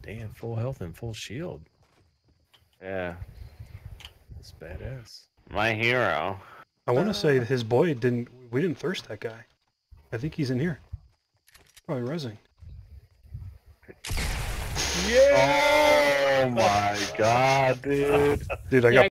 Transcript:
Damn, full health and full shield. Yeah. That's badass. My hero. I want to say his boy didn't. We didn't thirst that guy. I think he's in here. Probably rezzing. Yeah! Oh my god, dude. Dude, I got